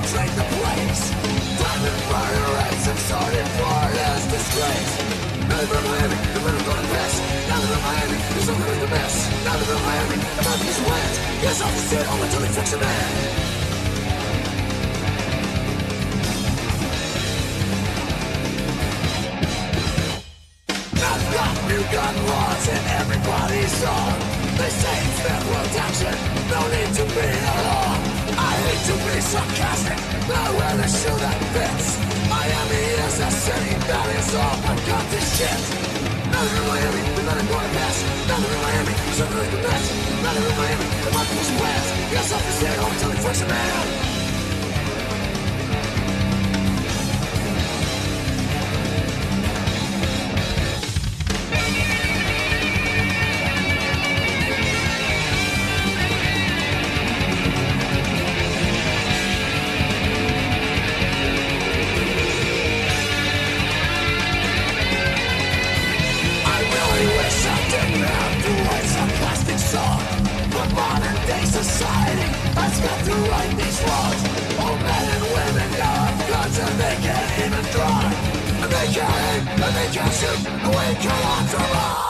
infiltrate the place. Diamond murder rates and started for his disgrace. Now they're in Miami, the men are gonna pass. Now they're in Miami, there's something in the mess. Now they're in Miami, the man piece of land. Yes, off the sit home until they fix a man. I've got new gun laws in everybody's song. They say it's federal protection, no need to be alone. I hate to be sarcastic, but I wear the shoe that fits. Miami is a city that is all but got this shit. Now they're in Miami, the men are gonna pass. Now they're in Miami, something like the best. Now they're in Miami, the man people's plans. Yes, off the stay home until he fix a man. Society has got to right these wrongs. All men and women now have guns and they can't even draw. And they can't aim, and they can't shoot, and we cannot survive.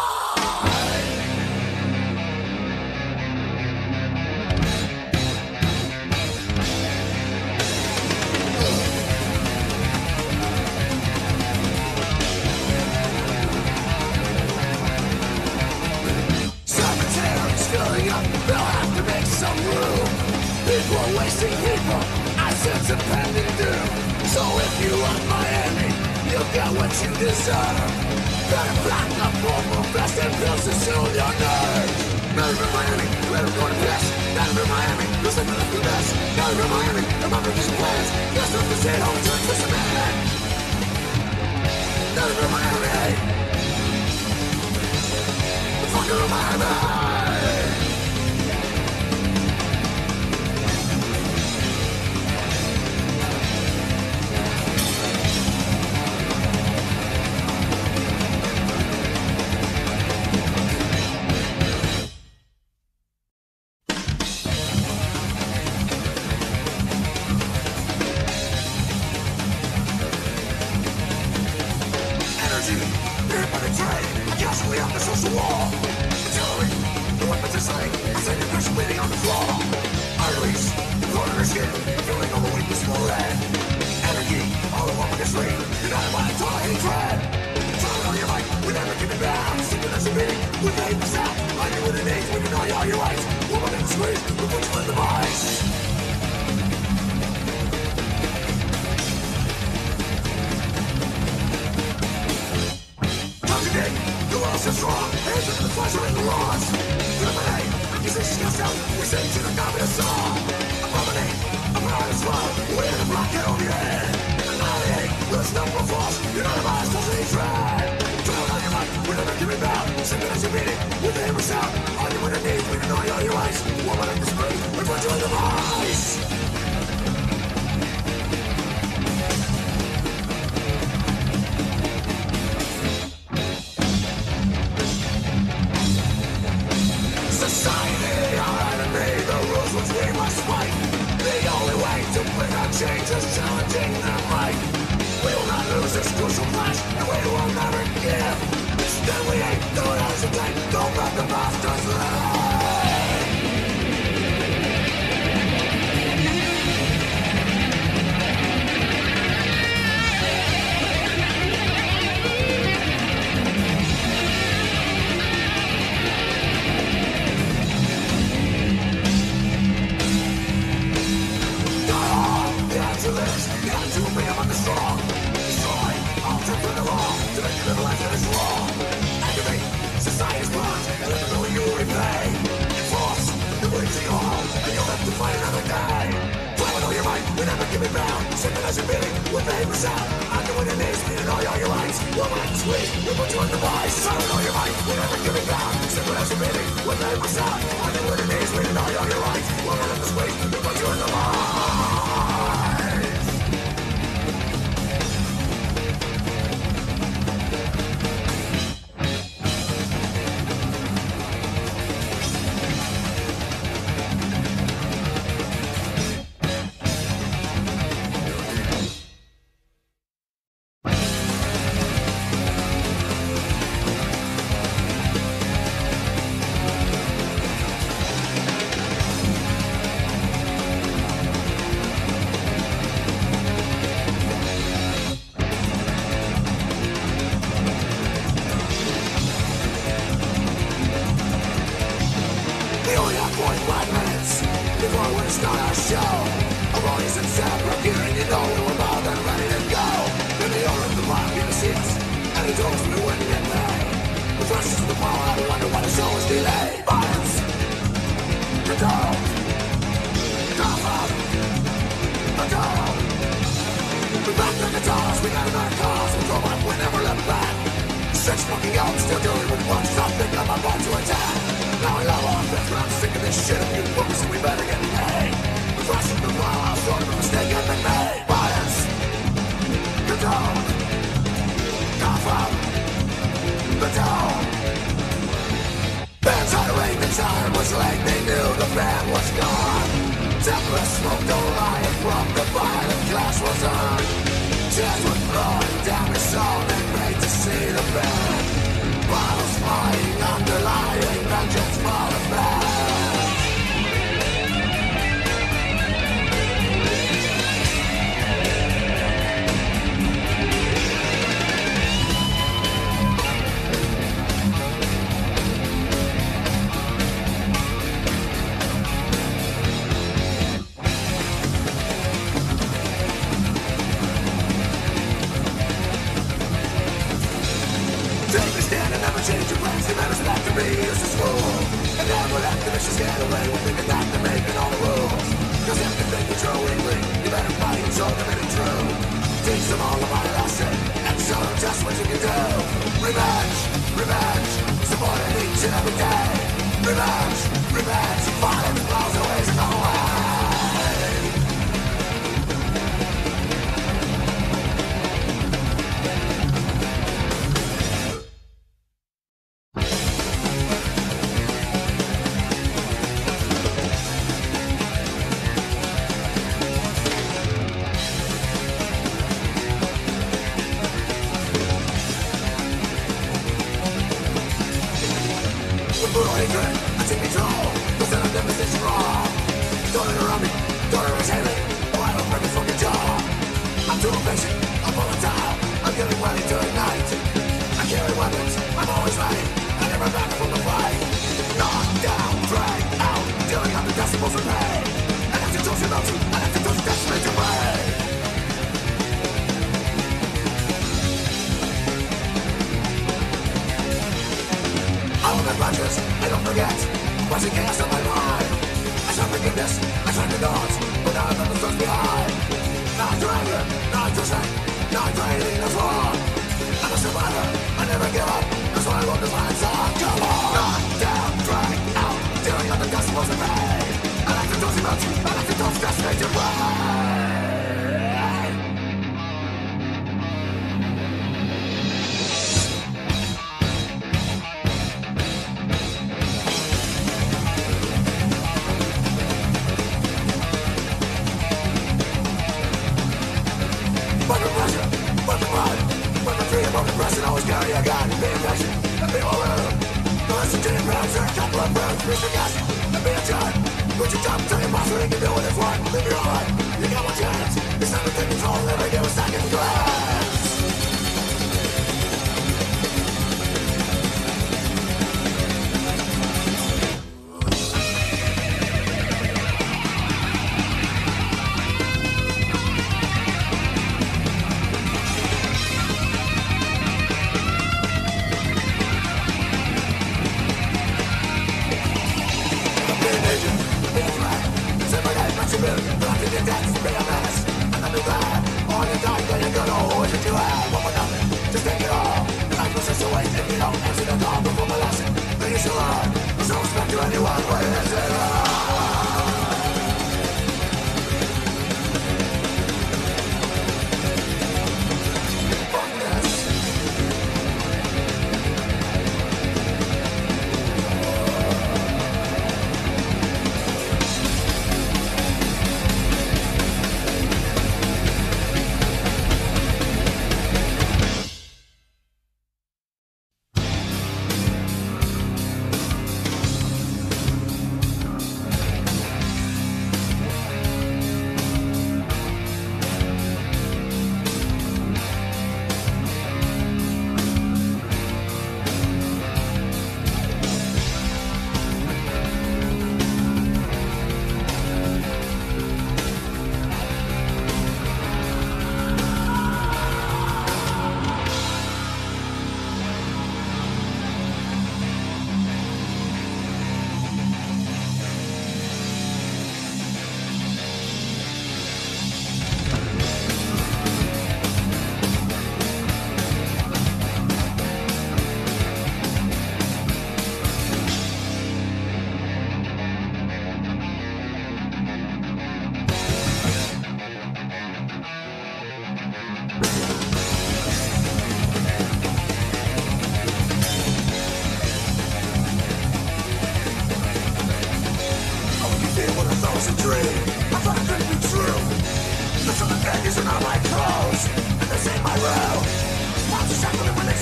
Cemeteries filling up, they'll have to make some room. People are wasting people, assets impending doom. So if you love Miami, you'll get what you deserve. Better back up for best and pills to soothe your nerves. Now they're in Miami, let them go to piss. Now they're in Miami, there's nothing left to mess. Now they're in Miami, remember these plans. There's nothing to stay at home until it's just a man. Now they're in Miami. The fucker in Miami. guitars, we got another cause. We throw up, we never look back. Sex fucking out, still dealing with what stop picking up my ball to attack. Now I love our best friends, sick of this shit. If you focus, we better get paid. We're flashing the wall, I'm sort of a mistake I've been made. Violence, control, come from the town. Bands had a rain, the time was late, they knew the band was gone. Templars smoked a riot from the violent clash was on. Tears were flowing down his soul, they prayed to see the band. Bottles flying, underlying vengeance for the band. Change your plans, they matters back to me, it's a school. And never let the vicious get away with thinking that they're making all the rules. Cause if you think you're true weakly, you better fight and show them it ain't true. Teach them all about a lesson, and show them just what you can do. Revenge, revenge, support it each and every day. Revenge, revenge, follow the flaws always and always.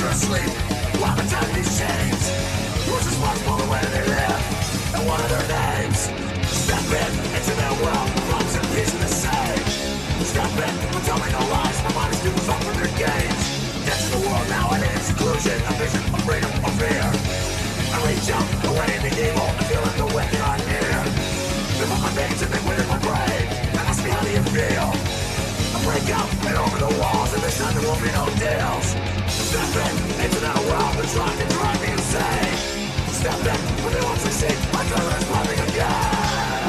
asleep. While the time these chains, who's responsible for where they live? And what are their names? Step in into their world, lots of peace in the sage. Step in, but tell me no lies, my mind is too far from their games. Get to the world now and its inclusion, a vision of freedom or fear. I reach out, away in the evil, and feel like the wicked are near. Fill up my veins and they wither my brain, and ask me how do you feel? I break out and over the walls, and this time there won't be no deals. Step in into that world that's trying to drive me insane. Step in when they won't succeed, my color is popping again.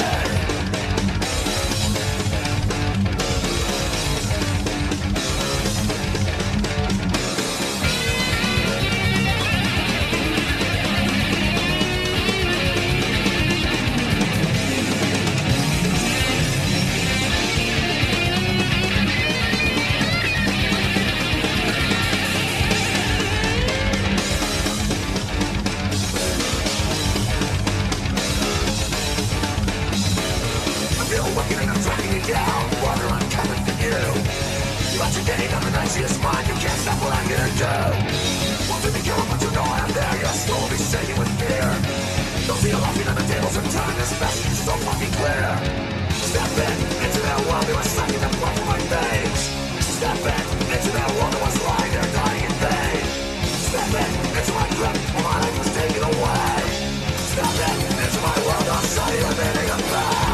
Nastiest mind, you can't stop what I'm gonna do. Won't let me kill but you know I'm there. Your soul will be shaking with fear. Don't see you laughing on the tables of time. This message is so fucking clear. Step in into that world, they were sucking the blood from my veins. Step in into that world that was lying there dying in vain. Step in into my grip, where my life was taken away. Step in into my world, I'll show you the meaning of pain.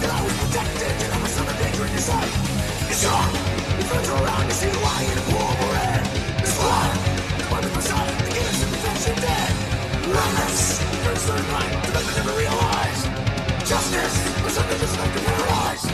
I was protected. You never saw the danger in your sight. You're strong. You filter around, you see the light in the pool we're in. It's blood. The weapon for sight. The games of defense are dead. Relentless. First third mind. The men never realize. Justice. For something that's not paralyzed.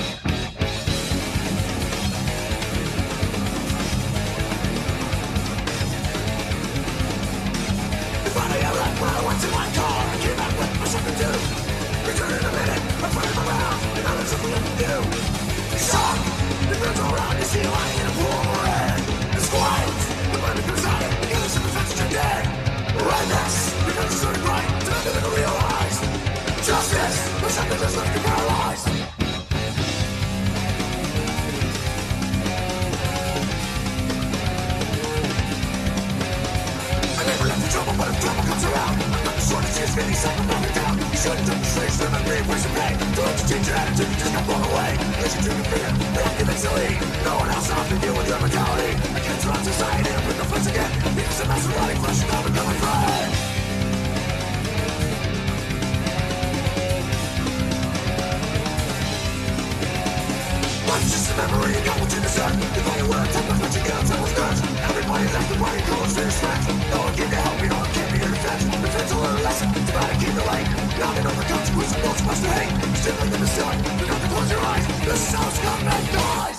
I went to my car, I came back with myself to do. Return in a minute, I'm running around, and now there's something left to do. Shock, the birds all around, you see a light in a pool of red. It's quiet, the burning beside it, the innocent defense that you're dead. Redness, because it's sort of right, to never realize. Justice, for something that's left you paralyzed. Trouble, but if trouble comes around, I'm not the sort of tears getting sick of knocking down. You shouldn't have the slaves from every waste of pain. Don't have to change your attitude, you just got blown away. Unless you dream of fear, they don't give it silly. No one else off to deal with your mentality. Against our society, and bring the fence again. Because the mass of rotting flesh and now become my friend. Life's just a memory, you got what you deserve. If I were to what you get on someone's nerves. Everybody left the body goes to your strength. No one came to help you, no one came to your defense. Defense will learn a lesson, it's about to keep the light. Now they know the consequence of what's supposed to hate. Still in the ceiling, you got to close your eyes. The sound's come and dies.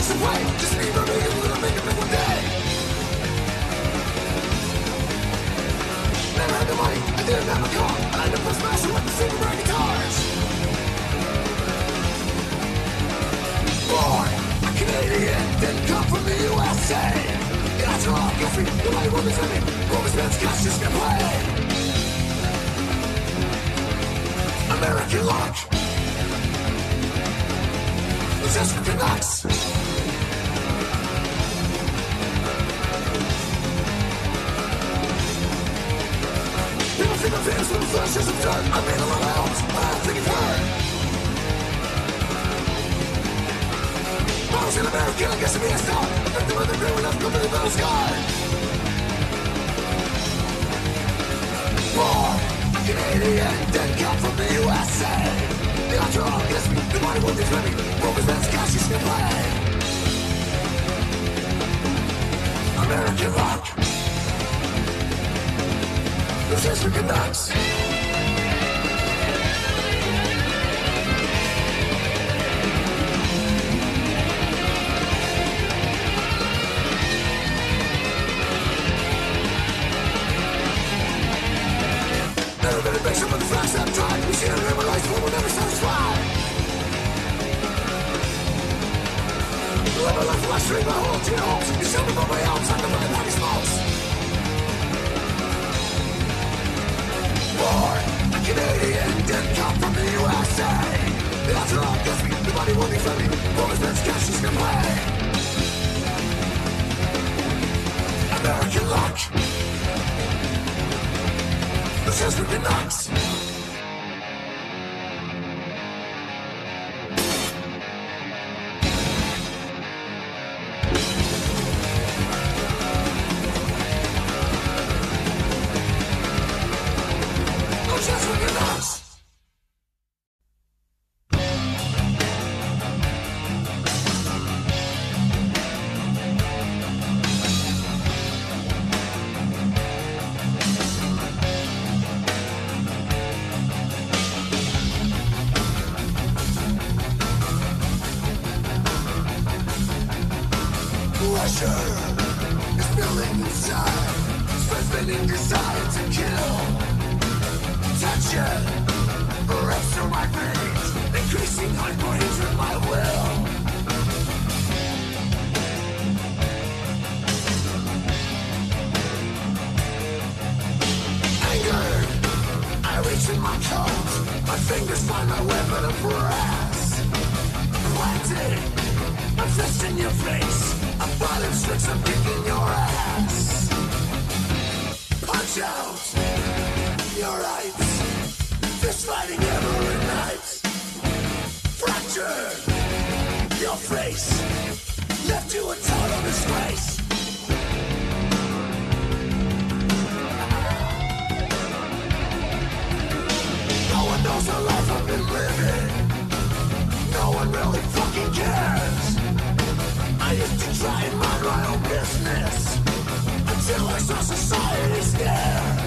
some way. Just need to make it, little make it one day. Never had the money, I didn't have a car. I had to play smashing with the super brand guitars. Born a Canadian, didn't come from the USA. The odds are all against me, nobody will defend me. Woman's man's cash just can play. American luck. Just for Canucks. People think I'm famous when the flesh isn't dirt. I made a lot of albums, but I don't think it hurt. I was an American, I guess I'm being a star. I think the weather grew enough, come to the battle scar. Born a Canadian, didn't come from the USA. The odds are all against me, nobody will defend me. Woman's man's cash is to play. American rock. This is for Canucks. Never been a big shot, but the flash I've tried. We've seen it in my life, but we'll never satisfy. Live my life, I stream my whole to your homes. You show me about my arms, I can look at how he smokes. Born a Canadian, didn't come from the USA. The odds are all against me, nobody will defend me. Woman's man's cash is gonna play. American luck. This is for Canucks. Pressure is building inside, spinning desire to kill. Tension rips through my veins, increasing heartbreaks with my will. Angered, I reach in my coat, my fingers find my weapon of brass. Planted, a fist in your face. A violent strikes, I'm kicking your ass. Punch out your rights. Fist fighting every night. Fractured your face. Left you a total disgrace. No one knows the life I've been living. No one really fucking cares. I used to try and mind my own business until I saw society stare.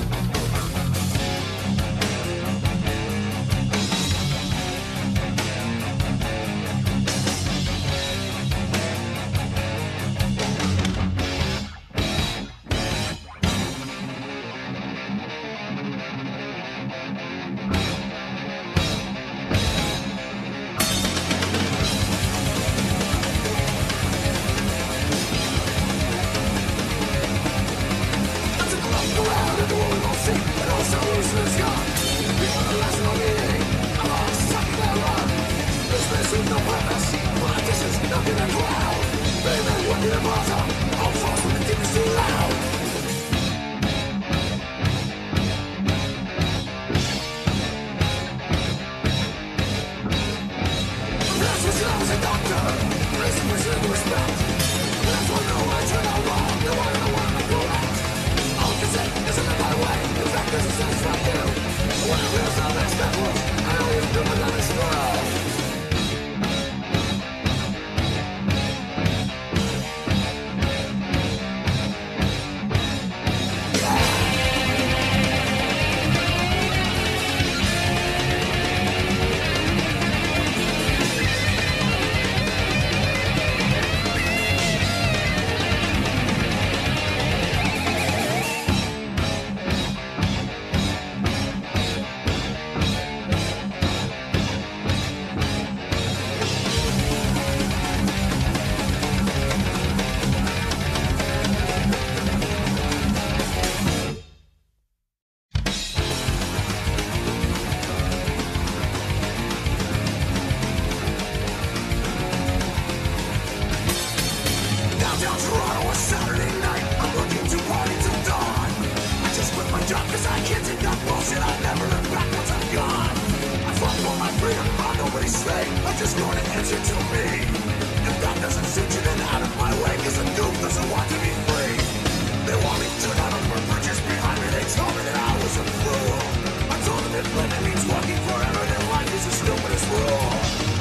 job cause I can't take that bullshit. I never look back once I'm gone. I fought for my freedom, I'm nobody's slave. I'm just gonna answer to me. If that doesn't suit you, then out of my way, cause a goof doesn't want to be free. They want me to not over bridges behind me. They told me that I was a fool. I told them if living means walking forever, then life is the stupidest rule.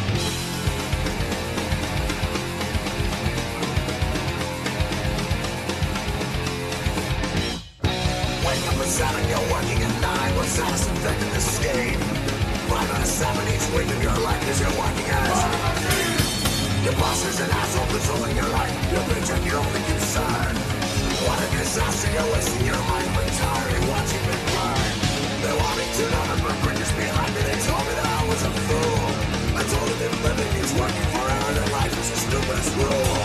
Wake up at 7, you're working at 9. What's saddest effect of this scheme? 5 out of 7 each week of your life is you're working as your boss is an asshole controlling your life. Your paycheck, your only concern. What a disaster, you're wasting your life entirely watching me burn. They want me to not remember bridges behind me. They told me that I was a fool. I told them if living means working forever, then life is the stupidest rule.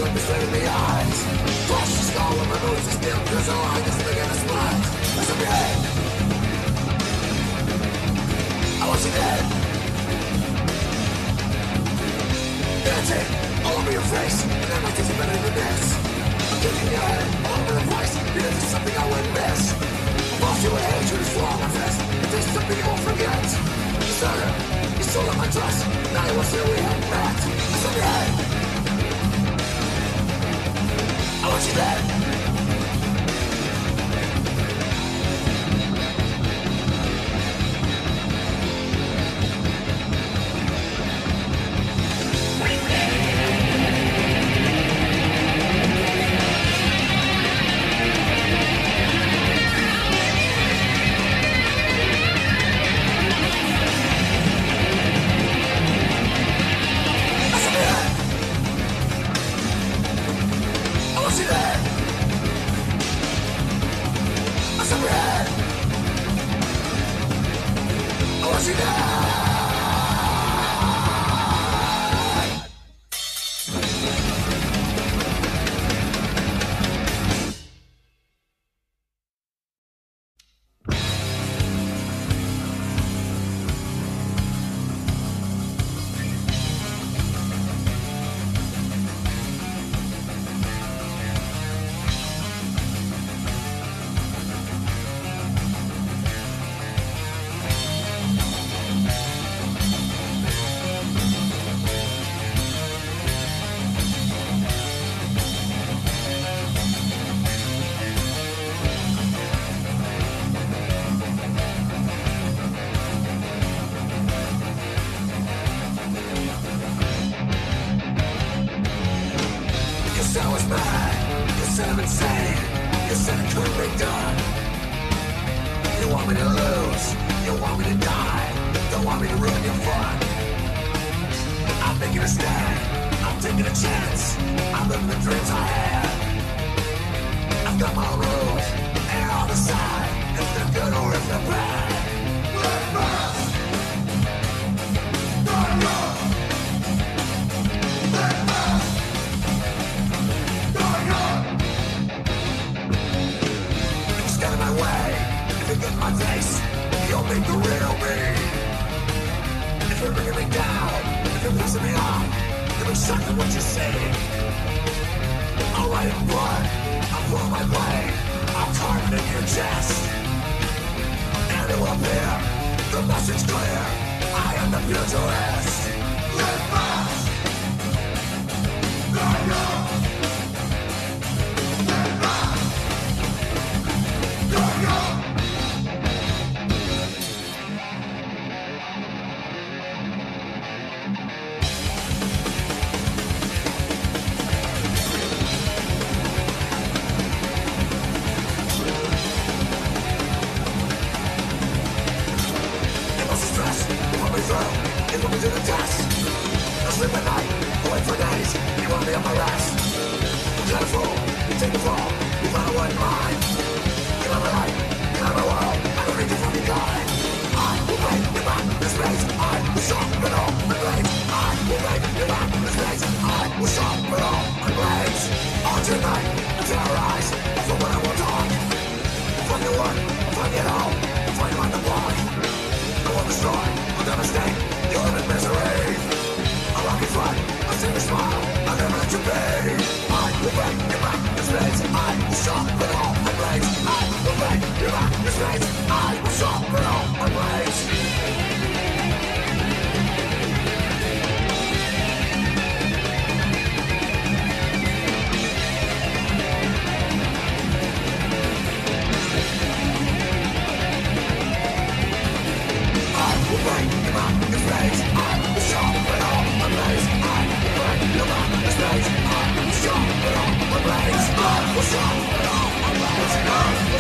look me straight in the eyes. Flush the skull with my moves to steal, cause all I just begin to smile. Mess up your head. I want you dead. Dancing all over your face, and that might take you better than this. I'm kicking your head all over the place, because there's something I wouldn't miss. Lost you with hatred and swallow my fist, if there's something you won't forget. You started, you stole up my trust, now you want to we hadn't met. Mess up your head. I want you dead. We'll stop it all, my place.